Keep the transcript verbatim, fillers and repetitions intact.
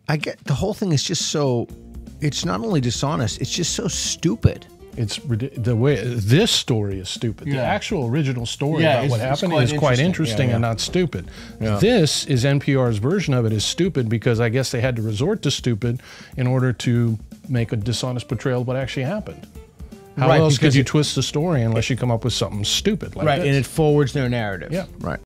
I get the whole thing is just so. It's not only dishonest; it's just so stupid. It's the way this story is stupid. Yeah. The actual original story Yeah, about what happened quite is quite interesting. interesting Yeah, yeah. and not stupid. Yeah. This is N P R's version of it is stupid because I guess they had to resort to stupid in order to make a dishonest portrayal of what actually happened. How Right, else could because you it- twist the story unless you come up with something stupid like Right, this? and it forwards their narrative. Yeah. Right.